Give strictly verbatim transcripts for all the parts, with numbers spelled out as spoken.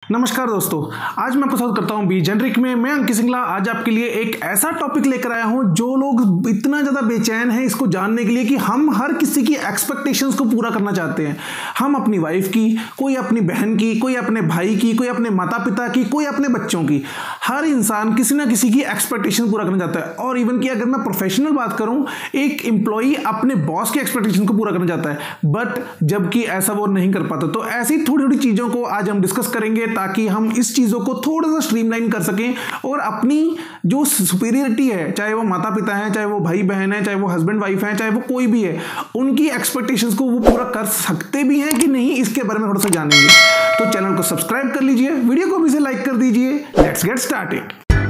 नमस्कार दोस्तों, आज मैं प्रस्तुत करता हूं बी जेनरिक में। मैं अंकित सिंगला आज आपके लिए एक ऐसा टॉपिक लेकर आया हूं जो लोग इतना ज़्यादा बेचैन हैं इसको जानने के लिए कि हम हर किसी की एक्सपेक्टेशंस को पूरा करना चाहते हैं। हम अपनी वाइफ की, कोई अपनी बहन की, कोई अपने भाई की, कोई अपने माता पिता की, कोई अपने बच्चों की। हर इंसान किसी ना किसी की एक्सपेक्टेशन पूरा करना चाहता है। और इवन कि अगर मैं प्रोफेशनल बात करूँ, एक एम्प्लॉई अपने बॉस की एक्सपेक्टेशन को पूरा करना चाहता है, बट जबकि ऐसा वो नहीं कर पाता। तो ऐसी थोड़ी थोड़ी चीज़ों को आज हम डिस्कस करेंगे ताकि हम इस चीज़ों को थोड़ा सा स्ट्रीमलाइन कर सकें और अपनी जो सुपीरियरिटी है, चाहे वो माता पिता हैं, चाहे वो भाई बहन है, चाहे वो हस्बैंड वाइफ हैं, चाहे वो कोई भी है, उनकी एक्सपेक्टेशंस को वो पूरा कर सकते भी हैं कि नहीं, इसके बारे में थोड़ा सा जानेंगे। तो चैनल को सब्सक्राइब कर लीजिए, वीडियो को भी से लाइक कर दीजिए। Let's get started.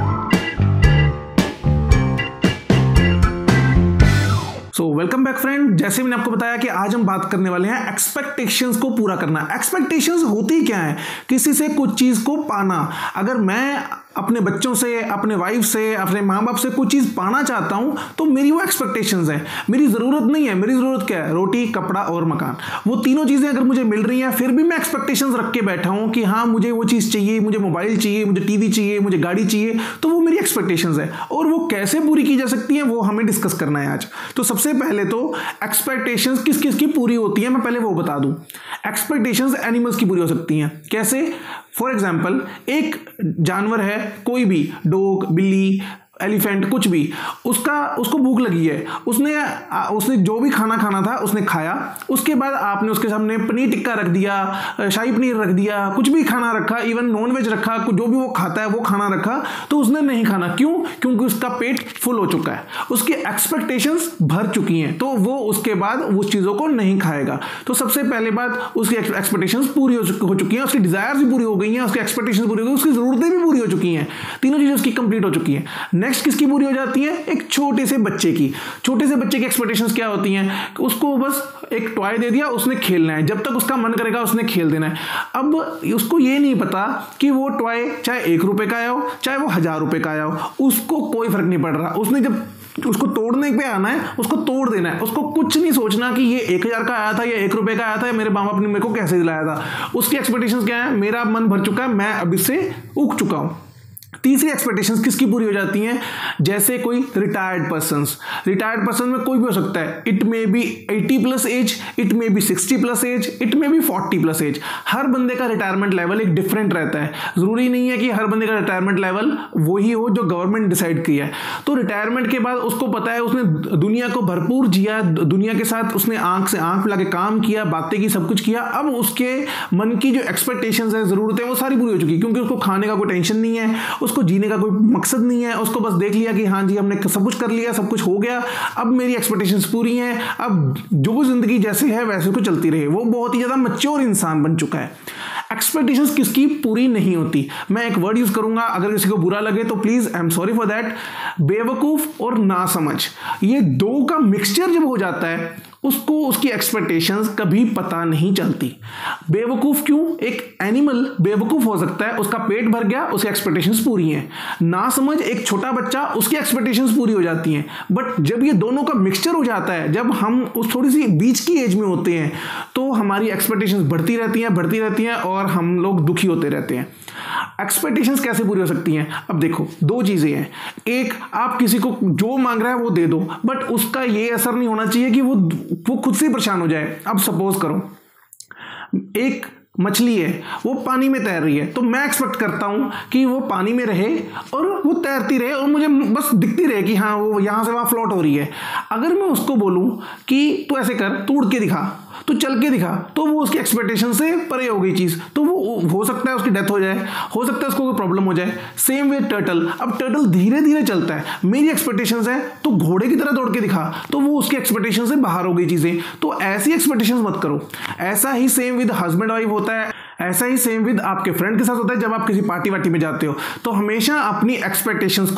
So welcome back friend. जैसे मैंने आपको बताया कि आज हम बात करने वाले हैं एक्सपेक्टेशंस को पूरा करना। एक्सपेक्टेशंस होती क्या है? किसी से कुछ चीज को पाना। अगर मैं अपने बच्चों से, अपने वाइफ से, अपने माँ बाप से कुछ चीज़ पाना चाहता हूँ तो मेरी वो एक्सपेक्टेशंस हैं। मेरी ज़रूरत नहीं है। मेरी ज़रूरत क्या है? रोटी, कपड़ा और मकान। वो तीनों चीज़ें अगर मुझे मिल रही हैं, फिर भी मैं एक्सपेक्टेशंस रख के बैठा हूँ कि हाँ मुझे वो चीज़ चाहिए, मुझे मोबाइल चाहिए, मुझे टीवी चाहिए, मुझे गाड़ी चाहिए, तो वो मेरी एक्सपेक्टेशंस है। और वो कैसे पूरी की जा सकती हैं वो हमें डिस्कस करना है आज। तो सबसे पहले तो एक्सपेक्टेशंस किस किस की पूरी होती हैं मैं पहले वो बता दूँ। एक्सपेक्टेशंस एनिमल्स की पूरी हो सकती हैं। कैसे? फॉर एग्जाम्पल, एक जानवर है, कोई भी, डॉग, बिल्ली, एलिफेंट, कुछ भी, उसका उसको भूख लगी है, उसने उसने जो भी खाना खाना था उसने खाया। उसके बाद आपने उसके सामने पनीर टिक्का रख दिया, शाही पनीर रख दिया, कुछ भी खाना रखा, इवन नॉन वेज रखा, जो भी वो खाता है वो खाना रखा, तो उसने नहीं खाना। क्यों? क्योंकि उसका पेट फुल हो चुका है, उसकी एक्सपेक्टेशंस भर चुकी हैं, तो वो उसके बाद उस चीज़ों को नहीं खाएगा। तो सबसे पहले बात, उसकी एक्सपेक्टेशंस पूरी हो चुकी हैं, उसकी डिजायर्स भी पूरी हो गई हैं, उसकी एक्सपेक्टेशंस पूरी हो गई, उसकी ज़रूरतें भी पूरी हो चुकी हैं, तीनों चीज़ें उसकी कंप्लीट हो चुकी हैं। नेक्स्ट किसकी पूरी हो जाती है? एक छोटे से बच्चे की। छोटे से बच्चे की एक्सपेक्टेशंस क्या होती हैं? उसको बस एक टॉय दे दिया, उसने खेलना है, जब तक उसका मन करेगा उसने खेल देना है। अब उसको ये नहीं पता कि वो टॉय चाहे एक रुपए का आया हो, चाहे वो हजार रुपए का आया हो, उसको कोई फर्क नहीं पड़ रहा। उसने जब उसको तोड़ने पे आना है, उसको तोड़ देना है। उसको कुछ नहीं सोचना कि ये एक हजार का आया था या एक रुपए का आया था या मेरे माँ बाप ने मेरे को कैसे दिलाया था। उसकी एक्सपेक्टेशंस क्या है? मेरा मन भर चुका है, मैं अब इससे ऊब चुका हूं। तीसरी एक्सपेक्टेशंस किसकी पूरी हो जाती हैं? जैसे कोई रिटायर्ड पर्सन्स। रिटायर्ड पर्सन में कोई भी हो सकता है। It may be eighty plus age, it may be sixty plus age, it may be forty plus age. हर बंदे का रिटायरमेंट लेवल एक डिफरेंट रहता है। जरूरी नहीं है कि हर बंदे का रिटायरमेंट लेवल वही हो जो गवर्नमेंट डिसाइड किया है। तो रिटायरमेंट के बाद उसको पता है उसने दुनिया को भरपूर जिया, दुनिया के साथ उसने आंख से आंख मिला के काम किया, बातें की, सब कुछ किया। अब उसके मन की जो एक्सपेक्टेशंस है, जरूरतें, वो सारी पूरी हो चुकी, क्योंकि उसको खाने का कोई टेंशन नहीं है, उसको जीने का कोई मकसद नहीं है। उसको बस देख लिया कि हाँ जी हमने सब कुछ कर लिया, सब कुछ हो गया, अब मेरी एक्सपेक्टेशंस पूरी हैं, अब जो जिंदगी जैसे है वैसे को चलती रहे। वो बहुत ही ज्यादा मैच्योर इंसान बन चुका है। एक्सपेक्टेशंस किसकी पूरी नहीं होती? मैं एक वर्ड यूज करूंगा, अगर किसी को बुरा लगे तो please I am sorry for that. बेवकूफ और नासमझ, ये दो का मिक्सचर जब हो जाता है उसको उसकी एक्सपेक्टेशंस कभी पता नहीं चलती। बेवकूफ क्यों? एक एनिमल बेवकूफ हो सकता है, उसका पेट भर गया, उसकी एक्सपेक्टेशंस पूरी हैं। नासमझ एक छोटा बच्चा, उसकी एक्सपेक्टेशंस पूरी हो जाती हैं। बट जब ये दोनों का मिक्सचर हो जाता है, जब हम उस थोड़ी सी बीच की एज में होते हैं, तो हमारी एक्सपेक्टेशंस बढ़ती रहती हैं बढ़ती रहती हैं और हम लोग दुखी होते रहते हैं। एक्सपेक्टेशंस कैसे पूरी हो सकती हैं? अब देखो, दो चीजें हैं। एक, आप किसी को जो मांग रहा है वो दे दो, बट उसका ये असर नहीं होना चाहिए कि वो वो खुद से परेशान हो जाए। अब सपोज करो एक मछली है, वो पानी में तैर रही है, तो मैं एक्सपेक्ट करता हूं कि वो पानी में रहे और वो तैरती रहे और मुझे बस दिखती रहे कि हाँ वो यहां से वहां फ्लोट हो रही है। अगर मैं उसको बोलूं कि तू ऐसे कर, तू उड़ के दिखा, तो चल के दिखा, तो वो उसकी एक्सपेक्टेशन से परे हो गई चीज, तो वो हो सकता है उसकी डेथ हो जाए, हो सकता है उसको कोई प्रॉब्लम हो जाए। सेम वे टर्टल, अब टर्टल धीरे धीरे चलता है, मेरी एक्सपेक्टेशंस है तो घोड़े की तरह दौड़ के दिखा, तो वो उसकी एक्सपेक्टेशन से बाहर हो गई चीजें। तो ऐसी एक्सपेक्टेशंस मत करो। ऐसा ही सेम विद हस्बैंड वाइफ होता है, ऐसा ही सेम विद आपके फ्रेंड के साथ होता है। जब आप किसी पार्टी वार्टी में जाते हो तो हमेशा अपनी एक्सपेक्टेशंस को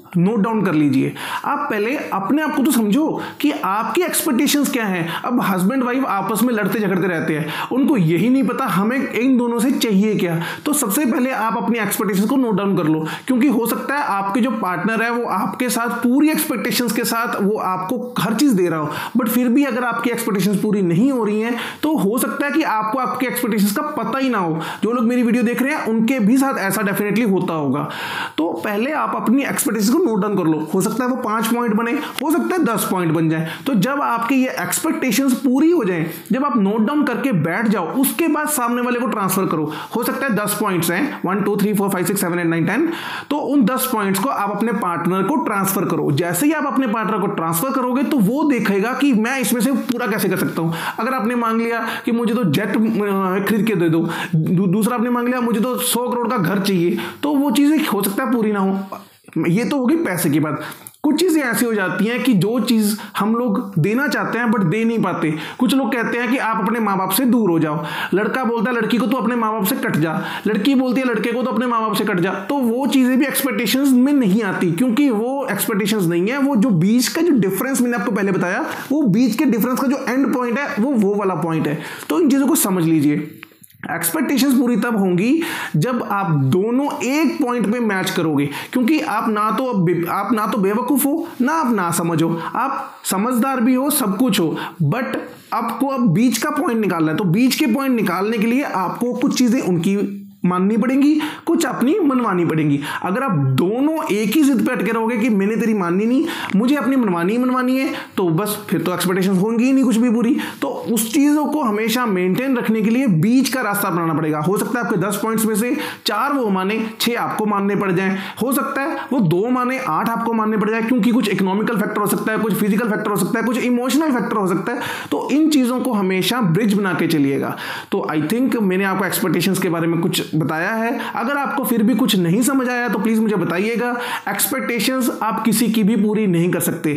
नोट डाउन कर लीजिए। आप पहले अपने आप को तो समझो कि आपकी एक्सपेक्टेशंस क्या हैं। अब हस्बैंड वाइफ आपस में लड़ते झगड़ते रहते हैं, उनको यही नहीं पता हमें इन दोनों से चाहिए क्या। तो सबसे पहले आप अपनी एक्सपेक्टेशंस को नोट डाउन कर लो, क्योंकि हो सकता है आपके जो पार्टनर है वो आपके साथ पूरी एक्सपेक्टेशंस के साथ वो आपको हर चीज दे रहा हो, बट फिर भी अगर आपकी एक्सपेक्टेशंस पूरी नहीं हो रही हैं तो हो सकता है कि आपको आपके एक्सपेक्टेशंस का पता ही ना हो। जो लोग मेरी वीडियो देख रहे हैं उनके भी साथ ऐसा डेफिनेटली होता होगा। तो पहले आप अपनी एक्सपेक्टेशंस को नोट डाउन कर लो। हो सकता है वो पांच पॉइंट बने, हो सकता है दस पॉइंट बन जाए। तो जब आपकी ये एक्सपेक्टेशंस पूरी हो जाए, जब आप नोट डाउन करके बैठ जाओ, उसके बाद सामने वाले को ट्रांसफर करो। हो सकता है दस पॉइंट्स हैं, one two three four five six seven eight nine ten, तो उन दस पॉइंट्स को आप अपने पार्टनर को ट्रांसफर करो। जैसे ही आप अपने पार्टनर को ट्रांसफर करोगे तो वो देखेगा कि मैं इसमें से पूरा कैसे कर सकता हूं। अगर आपने मांग लिया कि मुझे तो जेट खरीद के दे दो, दूसरा आपने मांग लिया मुझे तो सौ करोड़ का घर चाहिए, तो वो चीजें हो सकता है पूरी ना हो। ये तो होगी पैसे की बात। कुछ चीजें ऐसी हो जाती हैं कि जो चीज हम लोग देना चाहते हैं बट दे नहीं पाते। कुछ लोग कहते हैं कि आप अपने माँ बाप से दूर हो जाओ। लड़का बोलता है लड़की को तो अपने माँ बाप से कट जा, लड़की बोलती है लड़के को तो अपने माँ बाप से कट जा। तो वो चीजें भी एक्सपेक्टेशंस में नहीं आती, क्योंकि वो एक्सपेक्टेशंस नहीं है। वो जो बीच का जो डिफरेंस मैंने आपको पहले बताया, वो बीच के डिफरेंस का जो एंड पॉइंट है वो वो वाला पॉइंट है। तो इन चीजों को समझ लीजिए। एक्सपेक्टेशंस पूरी तब होंगी जब आप दोनों एक पॉइंट पे मैच करोगे, क्योंकि आप ना तो आप ना तो बेवकूफ हो ना आप ना समझो, आप समझदार भी हो, सब कुछ हो, बट आपको अब बीच का पॉइंट निकालना है। तो बीच के पॉइंट निकालने के लिए आपको कुछ चीजें उनकी माननी पड़ेंगी, कुछ अपनी मनवानी पड़ेंगी। अगर आप दोनों एक ही जिद पे अटके रहोगे कि मैंने तेरी माननी नहीं, मुझे अपनी मनवानी ही मनवानी है, तो बस फिर तो एक्सपेक्टेशंस होंगी ही नहीं कुछ भी पूरी। तो उस चीज़ों को हमेशा मेंटेन रखने के लिए बीच का रास्ता अपनाना पड़ेगा। हो सकता है आपके दस पॉइंट्स में से चार वो माने, छः आपको मानने पड़ जाएं। हो सकता है वो दो माने, आठ आपको मानने पड़ जाए, क्योंकि कुछ इकोनॉमिकल फैक्टर हो सकता है, कुछ फिजिकल फैक्टर हो सकता है, कुछ इमोशनल फैक्टर हो सकता है। तो इन चीज़ों को हमेशा ब्रिज बना के चलिएगा। तो आई थिंक मैंने आपको एक्सपेक्टेशंस के बारे में कुछ बताया है। अगर आपको फिर भी कुछ नहीं समझ आया तो प्लीज मुझे बताइएगा। एक्सपेक्टेशंस आप किसी की भी पूरी नहीं कर सकते।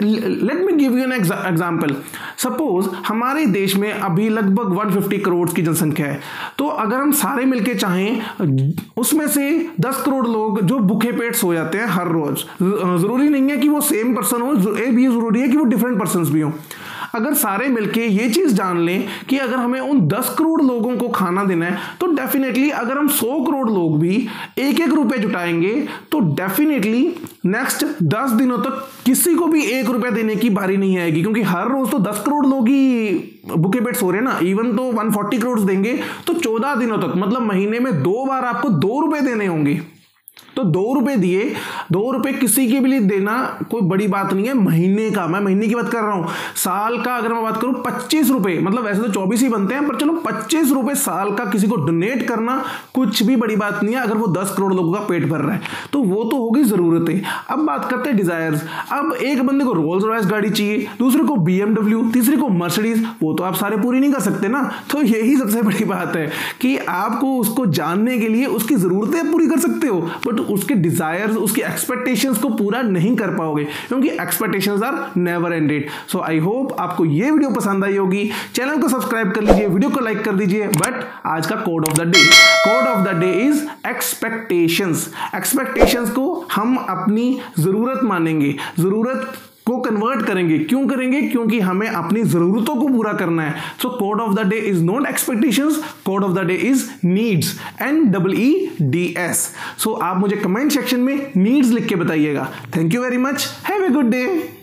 Let me give you an example. Suppose हमारे देश में अभी लगभग एक सौ पचास करोड़ की जनसंख्या है, तो अगर हम सारे मिलके चाहें, उसमें से दस करोड़ लोग जो भूखे पेट सो जाते हैं हर रोज, जरूरी नहीं है कि वो सेम पर्सन हो, ये भी जरूरी है कि वो डिफरेंट पर्सन भी हो। अगर सारे मिलके ये चीज जान लें कि अगर हमें उन दस करोड़ लोगों को खाना देना है, तो डेफिनेटली अगर हम सौ करोड़ लोग भी एक एक रुपए जुटाएंगे तो डेफिनेटली नेक्स्ट दस दिनों तक किसी को भी एक रुपया देने की बारी नहीं आएगी, क्योंकि हर रोज तो दस करोड़ लोग ही भूखे पेट सो रहे हैं ना। इवन तो एक सौ चालीस करोड़ देंगे तो चौदह दिनों तक, मतलब महीने में दो बार आपको दो रुपए देने होंगे। तो दो रुपए दिए, दो रुपए किसी के भी लिए देना कोई बड़ी बात नहीं है। महीने का, मैं महीने की बात कर रहा हूं। साल का अगर मैं बात करूं पच्चीस रुपए, मतलब वैसे तो चौबीस ही बनते हैं, पर चलो पच्चीस रुपए साल का किसी को डोनेट करना कुछ भी बड़ी बात नहीं है। अगर वो दस करोड़ लोगों का पेट भर रहा है तो वो तो होगी जरूरतें। अब बात करते हैं डिजायर्स। अब एक बंदे को रोल्स रॉयस गाड़ी चाहिए, दूसरे को बीएमडब्ल्यू, तीसरे को मर्सिडीज, वो तो आप सारे पूरी नहीं कर सकते ना। तो यही सबसे बड़ी बात है कि आपको उसको जानने के लिए उसकी जरूरतें पूरी कर सकते हो, बट उसके डिजायर्स, उसकी एक्सपेक्टेशंस को पूरा नहीं कर पाओगे, क्योंकि expectations are never ended. So I hope आपको ये वीडियो पसंद आई होगी। चैनल को सब्सक्राइब कर लीजिए, वीडियो को लाइक कर दीजिए। बट आज का code of the day, code of the day is expectations. Expectations को हम अपनी जरूरत मानेंगे, जरूरत को कन्वर्ट करेंगे। क्यों करेंगे? क्योंकि हमें अपनी जरूरतों को पूरा करना है। So code of the day is not expectations, code of the day is needs, N double E D S. So आप मुझे कमेंट सेक्शन में नीड्स लिख के बताइएगा। Thank you very much, have a good day.